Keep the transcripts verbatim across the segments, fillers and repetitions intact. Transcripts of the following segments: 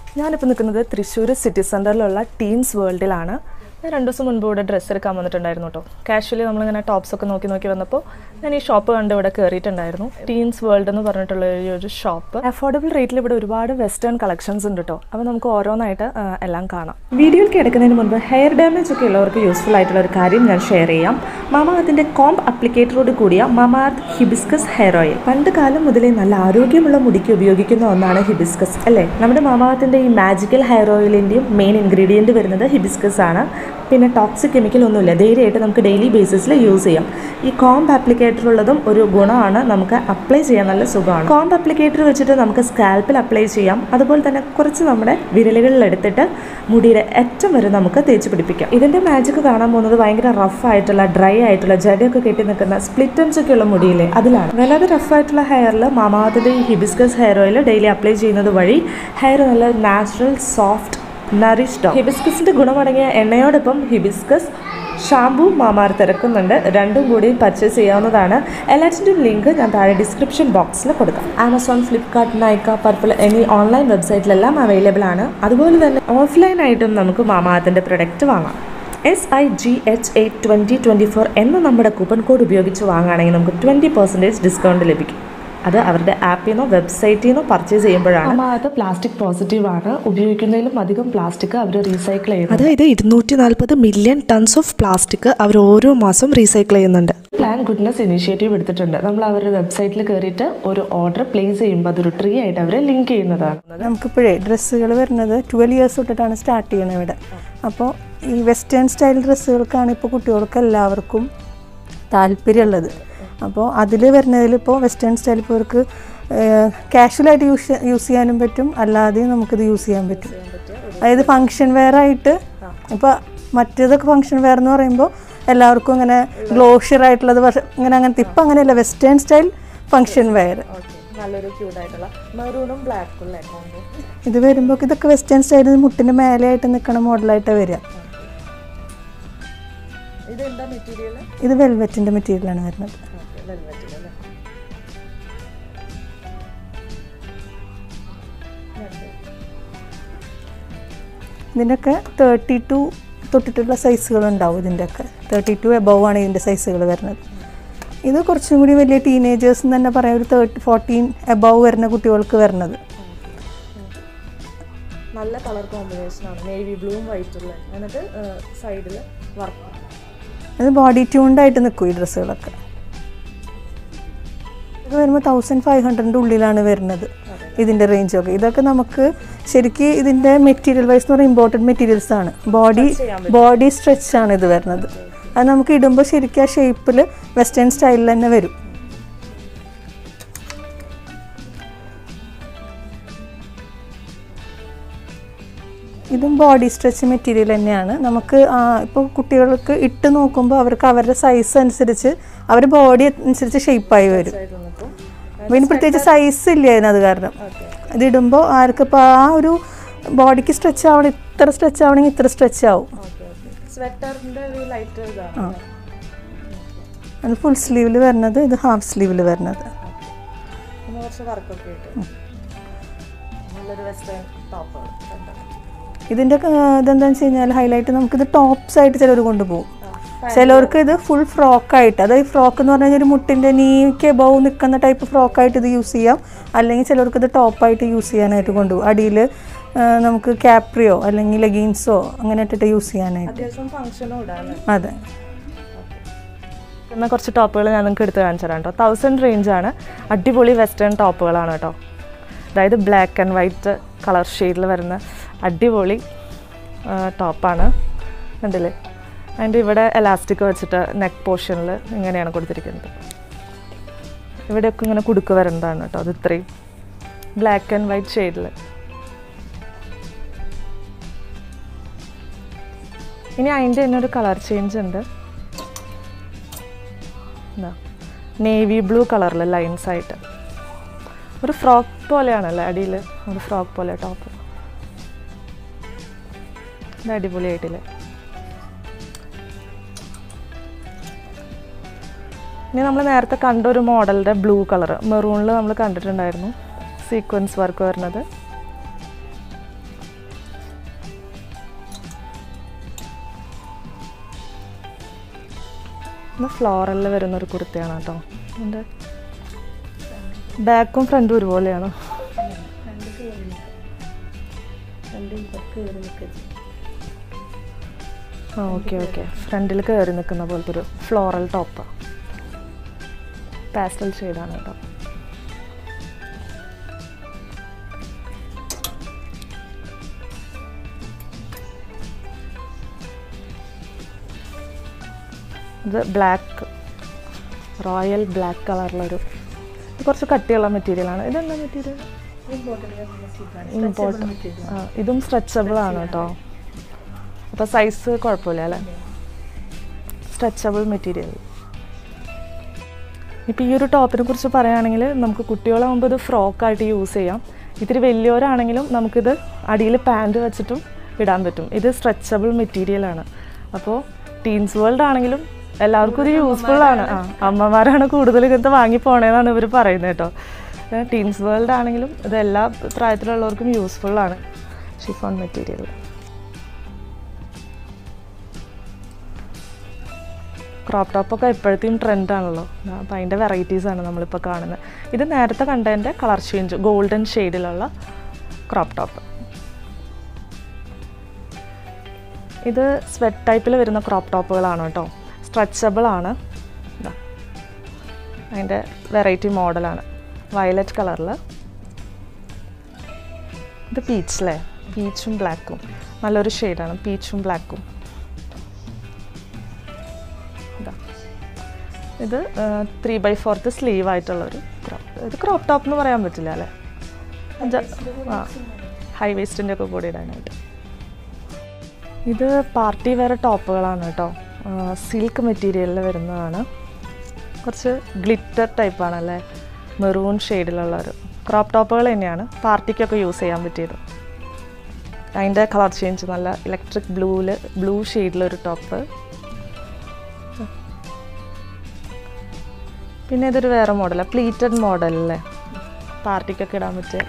ഞാനിപ്പോൾ നിൽക്കുന്നത് തൃശ്ശൂർ സിറ്റി സെൻറ്ററിലുള്ള ടീൻസ് വേൾഡിലാണ്. ഞാൻ രണ്ട് ദിവസം മുൻപ് ഇവിടെ ഡ്രസ്സ് എടുക്കാൻ വന്നിട്ടുണ്ടായിരുന്നു കേട്ടോ. കാഷ്വലി നമ്മളിങ്ങനെ ടോപ്സ് ഒക്കെ നോക്കി നോക്കി വന്നപ്പോൾ ഞാൻ ഈ ഷോപ്പ് കണ്ട് ഇവിടെ കയറിയിട്ടുണ്ടായിരുന്നു. ടീൻസ് വേൾഡ് എന്ന് പറഞ്ഞിട്ടുള്ള ഈ ഒരു ഷോപ്പ്. അഫോർഡബിൾ റേറ്റിൽ ഇവിടെ ഒരുപാട് വെസ്റ്റേൺ കളക്ഷൻസ് ഉണ്ട് കേട്ടോ. അപ്പോൾ നമുക്ക് ഓരോന്നായിട്ട് എല്ലാം കാണാം. വീഡിയോയിൽ കിടക്കുന്നതിന് മുൻപ് ഹെയർ ഡാമേജ് ഒക്കെ ഉള്ളവർക്ക് യൂസ്ഫുൾ ആയിട്ടുള്ള ഒരു കാര്യം ഞാൻ ഷെയർ ചെയ്യാം. മമാഅർത്തിന്റെ കോംബ് അപ്ലിക്കേറ്ററോട് കൂടിയ മമാഅർത്ത് ഹിബിസ്കസ് ഹെയർ ഓയിൽ. പണ്ട് കാലം മുതലേ നല്ല ആരോഗ്യമുള്ള മുടിക്ക് ഉപയോഗിക്കുന്ന ഒന്നാണ് ഹിബിസ്കസ് അല്ലേ. നമ്മുടെ മമാഅർത്തിന്റെ ഈ മാജിക്കൽ ഹെയർ ഓയിലിൻ്റെയും മെയിൻ ഇൻഗ്രീഡിയൻറ്റ് വരുന്നത് ഹിബിസ്കസ് ആണ്. പിന്നെ ടോക്സിക് കെമിക്കൽ ഒന്നുമില്ല, ധൈര്യമായിട്ട് നമുക്ക് ഡെയിലി ബേസിസിൽ യൂസ് ചെയ്യാം. ഈ കോംബ് ആപ്ലിക്കേറ്റർ ഉള്ളതും ഒരു ഗുണമാണ്, നമുക്ക് അപ്ലൈ ചെയ്യാൻ നല്ല സുഖമാണ്. കോംബ് ആപ്ലിക്കേറ്റർ വെച്ചിട്ട് നമുക്ക് സ്കാൽപ്പിൽ അപ്ലൈ ചെയ്യാം. അതുപോലെ തന്നെ കുറച്ച് നമ്മുടെ വിരലുകളിൽ എടുത്തിട്ട് മുടിയുടെ അറ്റം വരെ നമുക്ക് തേച്ച് പിടിപ്പിക്കാം. ഇതിൻ്റെ മാജിക് കാണാൻ പോകുന്നത് ഭയങ്കര റഫ് ആയിട്ടുള്ള ഡ്രൈ ആയിട്ടുള്ള ജടയൊക്കെ കെട്ടി നിൽക്കുന്ന സ്പ്ലിറ്റൻസ് ഒക്കെ ഉള്ള മുടിയിലെ അതിലാണ്. വല്ലാതെ റഫ് ആയിട്ടുള്ള ഹെയറിൽ മമാഅർത്തിന്റെ ഈ hibiscus hair oil daily apply ചെയ്യുന്നത് വഴി ഹെയർ നല്ല നാച്ചുറൽ സോഫ്റ്റ് നറിഷ്ഡ്. ഹിബിസ്കസിന്റെ ഗുണമടങ്ങിയ എണ്ണയോടൊപ്പം ഹിബിസ്കസ് ഷാംപൂ മമാഅർത്ത് ഇറക്കുന്നുണ്ട്. രണ്ടും കൂടി പർച്ചേസ് ചെയ്യാവുന്നതാണ്. എല്ലാറ്റിൻ്റെയും ലിങ്ക് ഞാൻ താഴെ ഡിസ്ക്രിപ്ഷൻ ബോക്സിൽ കൊടുക്കാം. ആമസോൺ, ഫ്ലിപ്കാർട്ട്, നൈക്ക, പർപ്പിൾ എന്നീ ഓൺലൈൻ വെബ്സൈറ്റിലെല്ലാം അവൈലബിൾ ആണ്. അതുപോലെ തന്നെ ഓഫ്ലൈനായിട്ടും നമുക്ക് മമാഅർത്തിന്റെ പ്രൊഡക്റ്റ് വാങ്ങാം. S I G H A twenty twenty four എന്ന നമ്മുടെ കൂപ്പൺ കോഡ് ഉപയോഗിച്ച് വാങ്ങുകയാണെങ്കിൽ നമുക്ക് ട്വൻറ്റി പെർസെൻറ്റേജ് ഡിസ്കൗണ്ട് ലഭിക്കും. അത് അവരുടെ ആപ്പിൽ നിന്നോ വെബ്സൈറ്റിൽ നിന്നോ പർച്ചേസ് ചെയ്യുമ്പോഴാണ്. മമാഅർത്ത് പ്ലാസ്റ്റിക് പോസിറ്റീവ് ആണ്. ഉപയോഗിക്കുന്നതിലും അധികം പ്ലാസ്റ്റിക് അവർ റീസൈക്കിൾ ചെയ്യുന്നു. അതായത് ഇരുന്നൂറ്റി നാൽപ്പത് മില്യൺ ടൺസ് ഓഫ് പ്ലാസ്റ്റിക് അവർ ഓരോ മാസം റീസൈക്കിൾ ചെയ്യുന്നുണ്ട്. പ്ലാൻ ഗുഡ്നസ് ഇനിഷ്യേറ്റീവ് എടുത്തിട്ടുണ്ട്. നമ്മൾ അവരുടെ വെബ്സൈറ്റിൽ കയറിയിട്ട് ഒരു ഓർഡർ പ്ലേസ് ചെയ്യുമ്പോൾ അതൊരു ട്രീ ആയിട്ട് അവർ ലിങ്ക് ചെയ്യുന്നതാണ്. നമുക്കിപ്പോഴേ ഡ്രസ്സുകൾ വരുന്നത് ട്വൽവ് ഇയേഴ്സ് തൊട്ടിട്ടാണ് സ്റ്റാർട്ട് ചെയ്യുന്നത് ഇവിടെ. അപ്പോൾ ഈ വെസ്റ്റേൺ സ്റ്റൈൽ ഡ്രസ്സുകൾക്കാണ് ഇപ്പോൾ കുട്ടികൾക്ക് എല്ലാവർക്കും താല്പര്യമുള്ളത്. അപ്പോൾ അതിൽ വരുന്നതിൽ ഇപ്പോൾ വെസ്റ്റേൺ സ്റ്റൈൽ ഇപ്പോൾ അവർക്ക് കാഷ്വലായിട്ട് യൂസ് യൂസ് ചെയ്യാനും പറ്റും, അല്ലാതെയും നമുക്കിത് യൂസ് ചെയ്യാൻ പറ്റും. അതായത് ഫങ്ഷൻ വെയർ ആയിട്ട്. ഇപ്പോൾ മറ്റേതൊക്കെ ഫങ്ഷൻ വെയർ എന്ന് പറയുമ്പോൾ എല്ലാവർക്കും ഇങ്ങനെ ഗ്ലോഷ്യർ ആയിട്ടുള്ളത് ഇങ്ങനെ അങ്ങനത്തെ. ഇപ്പം അങ്ങനെയല്ല, വെസ്റ്റേൺ സ്റ്റൈൽ ഫങ്ഷൻ വെയർ. ഇത് വരുമ്പോൾ ഇതൊക്കെ വെസ്റ്റേൺ സ്റ്റൈലിൽ മുട്ടിൻ്റെ മേലെയായിട്ട് നിൽക്കണ മോഡലായിട്ട് വരിക. ഇത് വെൽവെറ്റിൻ്റെ മെറ്റീരിയലാണ് വരുന്നത്. ഇതിൻ്റെയൊക്കെ തേർട്ടി ടു തൊട്ടിട്ടുള്ള സൈസുകളുണ്ടാവും. ഇതിൻ്റെയൊക്കെ തേർട്ടി ടു എബവ് ആണ് ഇതിൻ്റെ സൈസുകൾ വരുന്നത്. ഇത് കുറച്ചും കൂടി വലിയ ടീനേജേഴ്സ് എന്ന് തന്നെ പറയാം, ഒരു തേർട്ടി ഫോർട്ടീൻ എബവ് വരുന്ന കുട്ടികൾക്ക് വരുന്നത്. നല്ല കളർ കോമ്പിനേഷനാണ്, നേവി ബ്ലൂവും വൈറ്റുള്ള. എന്നിട്ട് സൈഡിൽ വർക്ക്. അത് ബോഡി ട്യൂൺഡായിട്ട് നിൽക്കും ഈ ഡ്രസ്സുകളൊക്കെ. ഇത് വരുമ്പോൾ തൗസൻഡ് ഫൈവ് ഹൺഡ്രഡിൻ്റെ ഉള്ളിലാണ് വരുന്നത് ഇതിൻ്റെ റേഞ്ചൊക്കെ. ഇതൊക്കെ നമുക്ക് ശരിക്കും ഇതിൻ്റെ മെറ്റീരിയൽ വൈസ് എന്ന് പറയുമ്പോൾ ഇമ്പോർട്ടൻറ്റ് മെറ്റീരിയൽസ് ആണ്. ബോഡി ബോഡി സ്ട്രെച്ച് ആണ് ഇത് വരുന്നത്. അത് നമുക്ക് ഇടുമ്പോൾ ശരിക്കും ആ ഷേപ്പിൽ വെസ്റ്റേൺ സ്റ്റൈലിൽ തന്നെ വരും. ഇതും ബോഡി സ്ട്രെച്ച് മെറ്റീരിയൽ തന്നെയാണ്. നമുക്ക് ഇപ്പോൾ കുട്ടികൾക്ക് ഇട്ട് നോക്കുമ്പോൾ അവർക്ക് അവരുടെ സൈസ് അനുസരിച്ച് അവർ ബോഡി അനുസരിച്ച് ഷേപ്പായി വരും. പിന്നെ പ്രത്യേകിച്ച് സൈസ് ഇല്ല അതിനത് കാരണം. ഇതിടുമ്പോൾ ആർക്കിപ്പോൾ ആ ഒരു ബോഡിക്ക് സ്ട്രെച്ച് ആവണം, ഇത്ര സ്ട്രെച്ച് ആവണമെങ്കിൽ ഇത്ര സ്ട്രെച്ച് ആവും. അത് ഫുൾ സ്ലീവിൽ വരുന്നത്, ഇത് ഹാഫ് സ്ലീവിൽ വരുന്നത്. ഇതിൻ്റെ ഇതെന്താണെന്ന് വെച്ച് കഴിഞ്ഞാൽ ഹൈലൈറ്റ് നമുക്കിത് ടോപ്സ് ആയിട്ട് ചിലർ കൊണ്ടുപോകും. ചിലവർക്ക് ഇത് ഫുൾ ഫ്രോക്കായിട്ട്, അതായത് ഫ്രോക്ക് എന്ന് പറഞ്ഞാൽ ഒരു മുട്ടിൻ്റെ നീക്ക് എബവ് നിൽക്കുന്ന ടൈപ്പ് ഫ്രോക്കായിട്ട് ഇത് യൂസ് ചെയ്യാം. അല്ലെങ്കിൽ ചിലവർക്ക് ഇത് ടോപ്പായിട്ട് യൂസ് ചെയ്യാനായിട്ട് കൊണ്ടുപോകും. അടിയിൽ നമുക്ക് ക്യാപ്രിയോ അല്ലെങ്കിൽ ലെഗിൻസോ അങ്ങനെ ഇട്ടിട്ട് യൂസ് ചെയ്യാനായിട്ട്. അതെ. എന്നാൽ കുറച്ച് ടോപ്പുകൾ ഞാൻ നിങ്ങൾക്ക് എടുത്ത് കാണിച്ചു തരാം കേട്ടോ. തൗസൻഡ് റേഞ്ചാണ്. അടിപൊളി വെസ്റ്റേൺ ടോപ്പുകളാണ് കേട്ടോ. അതായത് ബ്ലാക്ക് ആൻഡ് വൈറ്റ് കളർ ഷെയ്ഡിൽ വരുന്ന അടിപൊളി ടോപ്പാണ്. കണ്ടില്ലേ? അതിൻ്റെ ഇവിടെ എലാസ്റ്റിക് വെച്ചിട്ട് നെക്ക് പോർഷനിൽ ഇങ്ങനെയാണ് കൊടുത്തിരിക്കുന്നത്. ഇവിടെയൊക്കെ ഇങ്ങനെ കുടുക്ക് വരുന്നതാണ് കേട്ടോ. അത് ഇത്രയും ബ്ലാക്ക് ആൻഡ് വൈറ്റ് ഷെയ്ഡിൽ. ഇനി അതിൻ്റെ തന്നെ ഒരു കളർ ചേഞ്ച് ഉണ്ട്. എന്താ നേവി ബ്ലൂ കളറിൽ ലൈൻസ് ആയിട്ട് ഒരു ഫ്രോക്ക് പോലെയാണല്ലേ അടിയിൽ, ഒരു ഫ്രോക്ക് പോലെ ടോപ്പ്. ഇത് അടിപൊളിയായിട്ടില്ലേ? ഇനി നമ്മൾ നേരത്തെ കണ്ട ഒരു മോഡലിൻ്റെ ബ്ലൂ കളർ മെറൂണിൽ നമ്മൾ കണ്ടിട്ടുണ്ടായിരുന്നു, സീക്വൻസ് വർക്ക് വരുന്നത്. ഇത് ഫ്ലോറലിൽ വരുന്നൊരു കുർത്തയാണ് കേട്ടോ. എൻ്റെ ബാക്കും ഫ്രണ്ടും ഒരുപോലെയാണ്. ആ ഓക്കെ ഓക്കെ ഫ്രണ്ടിൽ കയറി നിൽക്കുന്ന പോലത്തെ ഒരു ഫ്ലോറൽ ടോപ്പ്. പാസ്റ്റൽ ഷെയ്ഡാണ് കേട്ടോ. ഇത് ബ്ലാക്ക്, റോയൽ ബ്ലാക്ക് കളറിലൊരു കുറച്ച് കട്ടിയുള്ള മെറ്റീരിയലാണ്. ഇതെന്താ മെറ്റീരിയൽ? ഇമ്പോർട്ട്. ആ ഇതും സ്ട്രെച്ചബിൾ ആണ് കേട്ടോ. അപ്പോൾ സൈസ് കുഴപ്പമില്ല അല്ലേ? Stretchable material. ഇപ്പോൾ ഈ ഒരു ടോപ്പിനെ കുറിച്ച് പറയുകയാണെങ്കിൽ നമുക്ക് കുട്ടികളാകുമ്പോൾ ഇത് ഫ്രോക്കായിട്ട് യൂസ് ചെയ്യാം. ഇത്തിരി വലിയവരാണെങ്കിലും നമുക്കിത് അടിയിൽ പാൻറ് വെച്ചിട്ടും ഇടാൻ പറ്റും. ഇത് സ്ട്രെച്ചബിൾ മെറ്റീരിയലാണ്. അപ്പോൾ ടീൻസ് വേൾഡ് ആണെങ്കിലും എല്ലാവർക്കും ഇത് യൂസ്ഫുൾ ആണ്. ആ അമ്മമാരാണ് കൂടുതൽ ഇങ്ങനത്തെ വാങ്ങി പോണേന്നാണ് ഇവർ പറയുന്നത് കേട്ടോ. ടീൻസ് വേൾഡ് ആണെങ്കിലും ഇത് എല്ലാ പ്രായത്തിലുള്ളവർക്കും യൂസ്ഫുള്ളാണ്. Chiffon material. ക്രോപ്പ് ടോപ്പൊക്കെ എപ്പോഴത്തെയും ട്രെൻഡാണല്ലോ. അപ്പോൾ അതിൻ്റെ വെറൈറ്റീസാണ് നമ്മളിപ്പോൾ കാണുന്നത്. ഇത് നേരത്തെ കണ്ടതിൻ്റെ കളർ ചേഞ്ച്, ഗോൾഡൻ ഷെയ്ഡിലുള്ള ക്രോപ്പ് ടോപ്പ്. ഇത് സ്വെറ്റ് ടൈപ്പിൽ വരുന്ന ക്രോപ്പ് ടോപ്പുകളാണ് കേട്ടോ. സ്ട്രെച്ചബിൾ ആണ്. അതിൻ്റെ വെറൈറ്റി മോഡലാണ്. വയലറ്റ് കളറിൽ. ഇത് പീച്ചല്ലേ? പീച്ചും ബ്ലാക്കും നല്ലൊരു ഷെയ്ഡാണ്. പീച്ചും ബ്ലാക്കും. ഇത് ത്രീ ബൈ ഫോർത്ത് സ്ലീവ് ആയിട്ടുള്ളൊരു ക്രോപ്പ്. ഇത് ക്രോപ്പ് ടോപ്പ് എന്ന് പറയാൻ പറ്റില്ല അല്ലേ? ആ ഹൈ വേസ്റ്റിൻ്റെ ഒക്കെ കൂടി ഇടാനായിട്ട്. ഇത് പാർട്ടി വെയർ ടോപ്പുകളാണ് കേട്ടോ. സിൽക്ക് മെറ്റീരിയലിൽ വരുന്നതാണ്. കുറച്ച് ഗ്ലിറ്റർ ടൈപ്പാണല്ലേ? മെറൂൺ ഷെയ്ഡിലുള്ളൊരു ക്രോപ്പ് ടോപ്പുകൾ തന്നെയാണ്. പാർട്ടിക്കൊക്കെ യൂസ് ചെയ്യാൻ പറ്റിയത്. അതിൻ്റെ കളർ ചേഞ്ച് നല്ല ഇലക്ട്രിക് ബ്ലൂവിൽ ബ്ലൂ ഷെയ്ഡിലൊരു ടോപ്പ്. പിന്നെ ഇതൊരു വേറെ മോഡലാണ്, പ്ലീറ്റഡ് മോഡലല്ലേ? പാർട്ടിക്കൊക്കെ ഇടാൻ പറ്റിയ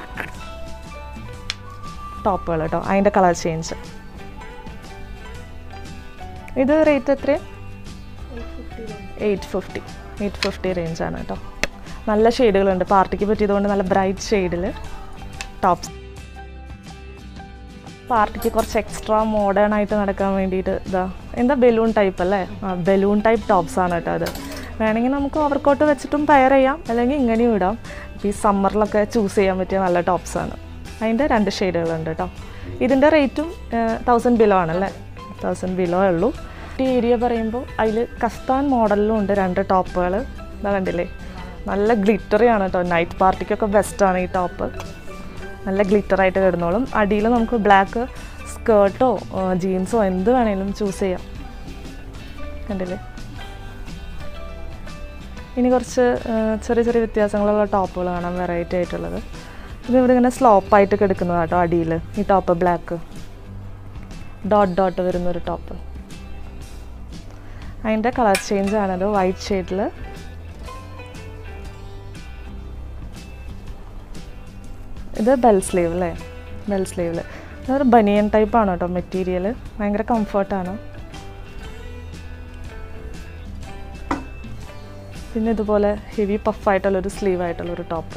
ടോപ്പുകൾ കേട്ടോ. അതിൻ്റെ കളർ ചേഞ്ച്. ഇത് റേറ്റ് എത്രയാണ്? എയ്റ്റ് ഫിഫ്റ്റി എയ്റ്റ് ഫിഫ്റ്റി റേഞ്ചാണ് കേട്ടോ. നല്ല ഷെയ്ഡുകളുണ്ട്. പാർട്ടിക്ക് പറ്റിയതുകൊണ്ട് നല്ല ബ്രൈറ്റ് ഷെയ്ഡിൽ ടോപ്സ്. പാർട്ടിക്ക് കുറച്ച് എക്സ്ട്രാ മോഡേൺ ആയിട്ട് നടക്കാൻ വേണ്ടിയിട്ട് ഇതാ എന്താ ബലൂൺ ടൈപ്പ് അല്ലേ? ആ ബലൂൺ ടൈപ്പ് ടോപ്സാണ് കേട്ടോ. അത് വേണമെങ്കിൽ നമുക്ക് ഓവർകോട്ട് വെച്ചിട്ടും പെയർ ചെയ്യാം, അല്ലെങ്കിൽ ഇങ്ങനെയും ഇടാം. ഈ സമ്മറിലൊക്കെ ചൂസ് ചെയ്യാൻ പറ്റിയ നല്ല ടോപ്സാണ്. അതിൻ്റെ രണ്ട് ഷെയ്ഡുകളുണ്ട് കേട്ടോ. ഇതിൻ്റെ റേറ്റും തൗസൻഡ് ബിലോ ആണല്ലേ? തൗസൻഡ് ബിലോ ഉള്ളൂ. ഈ ഏരിയ പറയുമ്പോൾ അതിൽ കസ്താൻ മോഡലിലും ഉണ്ട് രണ്ട് ടോപ്പുകൾ. ഇതാ കണ്ടില്ലേ? നല്ല ഗ്ലിറ്ററിയാണ് കേട്ടോ. നൈറ്റ് പാർട്ടിക്കൊക്കെ ബെസ്റ്റാണ് ഈ ടോപ്പ്. നല്ല ഗ്ലിറ്ററായിട്ട് കിടന്നോളും. അടിയിൽ നമുക്ക് ബ്ലാക്ക് സ്കേർട്ടോ ജീൻസോ എന്ത് വേണമെങ്കിലും ചൂസ് ചെയ്യാം. കണ്ടില്ലേ? ഇനി കുറച്ച് ചെറിയ ചെറിയ വ്യത്യാസങ്ങളുള്ള ടോപ്പുകൾ കാണാം, വെറൈറ്റി ആയിട്ടുള്ളത്. ഇത് ഇവിടെ ഇങ്ങനെ സ്ലോപ്പായിട്ട് കിടക്കുന്നതാണ് കേട്ടോ അടിയിൽ. ഈ ടോപ്പ് ബ്ലാക്ക് ഡോട്ട് ഡോട്ട് വരുന്നൊരു ടോപ്പ്. അതിൻ്റെ കളർ ചേഞ്ച് ആണത് വൈറ്റ് ഷെയ്ഡിൽ. ഇത് ബെൽ സ്ലീവ് അല്ലേ? ബെൽ സ്ലീവിൽ അതൊരു ബനിയൻ ടൈപ്പാണ് കേട്ടോ മെറ്റീരിയൽ. ഭയങ്കര കംഫർട്ടാണ്. പിന്നെ ഇതുപോലെ ഹെവി പഫായിട്ടുള്ളൊരു സ്ലീവ് ആയിട്ടുള്ളൊരു ടോപ്പ്.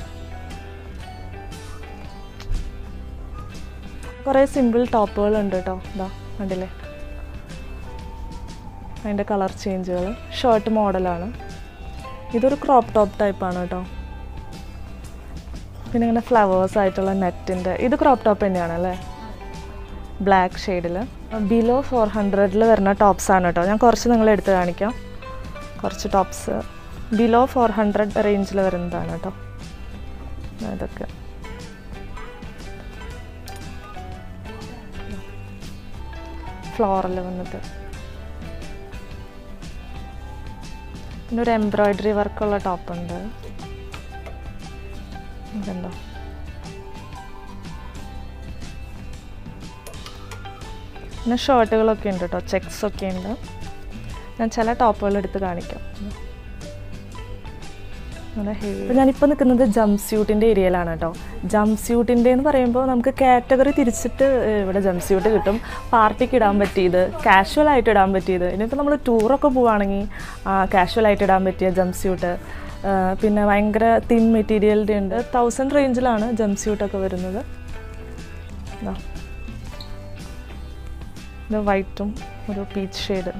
കുറേ സിമ്പിൾ ടോപ്പുകളുണ്ട് കേട്ടോ. ഇതാ കണ്ടില്ലേ? അതിൻ്റെ കളർ ചേഞ്ചുകൾ. ഷർട്ട് മോഡലാണ്. ഇതൊരു ക്രോപ്പ് ടോപ്പ് ടൈപ്പാണ് കേട്ടോ. പിന്നെ ഇങ്ങനെ ഫ്ലവേഴ്സ് ആയിട്ടുള്ള നെറ്റിൻ്റെ ഇത് ക്രോപ്പ് ടോപ്പ് തന്നെയാണ് അല്ലേ? ബ്ലാക്ക് ഷെയ്ഡിൽ. ബിലോ ഫോർ ഹൺഡ്രഡിൽ വരുന്ന ടോപ്സാണ് കേട്ടോ. ഞാൻ കുറച്ച് നിങ്ങളെ എടുത്ത് കാണിക്കാം. കുറച്ച് ടോപ്സ് ബിലോ ഫോർ ഹൺഡ്രഡ് റേഞ്ചിൽ വരുന്നതാണ് കേട്ടോ. ഇതൊക്കെ ഫ്ലോറിൽ വന്നിട്ട് പിന്നെ ഒരു എംബ്രോയിഡറി വർക്കുള്ള ടോപ്പുണ്ട്. ഇതുണ്ടോ? പിന്നെ ഷർട്ടുകളൊക്കെ ഉണ്ട് കേട്ടോ. ചെക്സൊക്കെ ഉണ്ട്. ഞാൻ ചില ടോപ്പുകൾ എടുത്ത് കാണിക്കാം. അങ്ങനെ ഹെവി. അപ്പോൾ ഞാനിപ്പോൾ നിൽക്കുന്നത് ജംപ് സ്യൂട്ടിൻ്റെ ഏരിയയിലാണ് കേട്ടോ. ജംപ് സ്യൂട്ടിൻ്റെ എന്ന് പറയുമ്പോൾ നമുക്ക് കാറ്റഗറി തിരിച്ചിട്ട് ഇവിടെ ജംപ് സ്യൂട്ട് കിട്ടും. പാർട്ടിക്ക് ഇടാൻ പറ്റിയത്, കാഷ്വൽ ആയിട്ട് ഇടാൻ പറ്റിയത്, ഇനിയിപ്പോൾ നമ്മൾ ടൂറൊക്കെ പോവുകയാണെങ്കിൽ കാഷ്വൽ ആയിട്ട് ഇടാൻ പറ്റിയ ജംപ് സ്യൂട്ട്, പിന്നെ ഭയങ്കര തിൻ മെറ്റീരിയലിൻ്റെ ഉണ്ട്. തൗസൻഡ് റേഞ്ചിലാണ് ജംപ് സ്യൂട്ടൊക്കെ വരുന്നത്. ഇത് വൈറ്റും ഒരു പീച്ച് ഷെയ്ഡ്,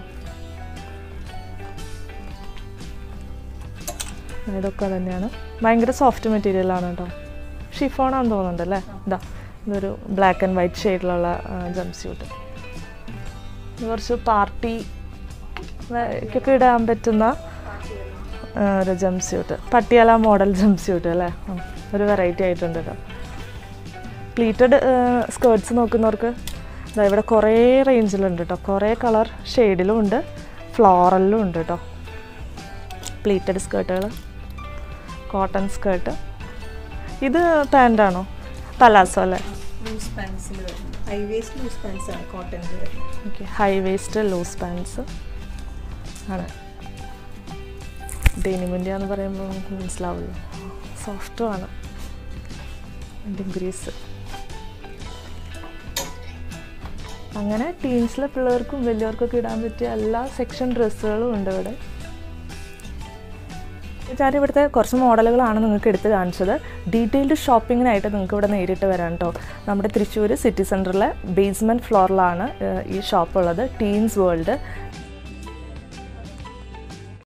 ഇതൊക്കെ തന്നെയാണ്. ഭയങ്കര സോഫ്റ്റ് മെറ്റീരിയലാണ് കേട്ടോ. ഷിഫോണാന്ന് തോന്നുന്നുണ്ട് അല്ലേ. ഇതാ ഇതൊരു ബ്ലാക്ക് ആൻഡ് വൈറ്റ് ഷെയ്ഡിലുള്ള ജംപ് സ്യൂട്ട്. ഇത് കുറച്ച് പാർട്ടിക്കൊക്കെ ഇടാൻ പറ്റുന്ന ഒരു jumpsuit, Patiala model jumpsuit അല്ലേ. ഒരു വെറൈറ്റി ആയിട്ടുണ്ട് കേട്ടോ. പ്ലീറ്റഡ് സ്കേർട്ട്സ് നോക്കുന്നവർക്ക് ഇതാ ഇവിടെ കുറേ റേഞ്ചിലുണ്ട് കേട്ടോ. കുറേ കളർ ഷെയ്ഡിലും ഉണ്ട്, ഫ്ലോറലിലും ഉണ്ട് കേട്ടോ. പ്ലീറ്റഡ് സ്കേർട്ടുകൾ, കോട്ടൺ സ്കേർട്ട്. ഇത് പാൻ്റാണോ? പലാസോ അല്ലേ? ലൂസ് പാൻസിൽ ഹൈ വേസ്റ്റ് ലൂസ് പാൻസ് ആണ് കോട്ടണിൽ. Okay, high waist loose pants ആണ്. ഡെനിമിൻ്റെ എന്ന് പറയുമ്പോൾ നമുക്ക് മനസ്സിലാവില്ല, സോഫ്റ്റും ആണ്. ഡിഗ്രീസ്. അങ്ങനെ ടീൻസിലെ പിള്ളേർക്കും വലിയവർക്കൊക്കെ ഇടാൻ പറ്റിയ എല്ലാ സെക്ഷൻ ഡ്രസ്സുകളും ഉണ്ട് ഇവിടെ. ഞാൻ ഇവിടുത്തെ കുറച്ച് മോഡലുകളാണ് നിങ്ങൾക്ക് എടുത്ത് കാണിച്ചത്. ഡീറ്റെയിൽഡ് ഷോപ്പിങ്ങിനായിട്ട് നിങ്ങൾക്ക് ഇവിടെ നേരിട്ട് വരാം കേട്ടോ. നമ്മുടെ തൃശ്ശൂർ സിറ്റി സെൻറ്ററിലെ ബേസ്മെൻറ്റ് ഫ്ലോറിലാണ് ഈ ഷോപ്പ് ഉള്ളത്. Teens world.